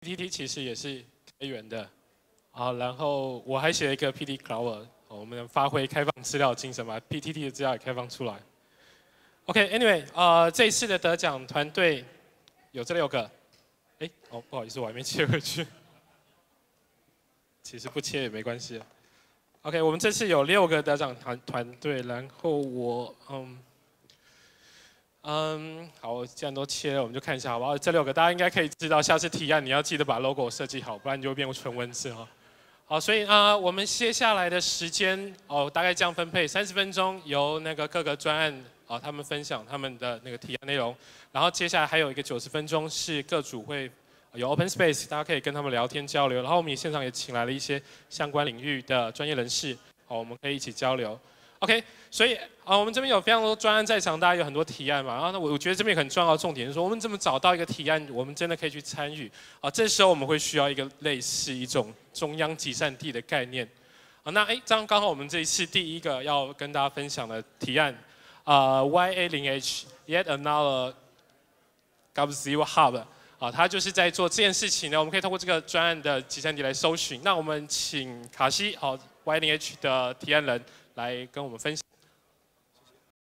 PTT 其实也是开源的，好，然后我还写了一个 PT Cloud， 我们发挥开放资料精神，把 PTT 的资料也开放出来。OK，Anyway，这一次的得奖团队有这6个，不好意思，我还没切回去。其实不切也没关系。OK， 我们这次有6个得奖团队，然后我好，既然都切了，我们就看一下好不好？这6个大家应该可以知道，下次提案你要记得把 logo 设计好，不然就会变纯文字哈。好，所以我们接下来的时间大概这样分配：30分钟由那个各个专案他们分享他们的那个提案内容，然后接下来还有一个90分钟是各组会有 open space， 大家可以跟他们聊天交流。然后我们也现场也请来了一些相关领域的专业人士，我们可以一起交流。OK， 所以我们这边有非常多专案在场，大家有很多提案嘛。然后呢，我觉得这边很重要的重点是说，我们怎么找到一个提案，我们真的可以去参与这时候我们会需要一个类似一种中央集散地的概念。那这样刚好我们这一次第一个要跟大家分享的提案YA0H Yet Another GovZero Hub。他就是在做这件事情呢。我们可以通过这个专案的集散地来搜寻。那我们请卡西YA0H 的提案人来跟我们分享。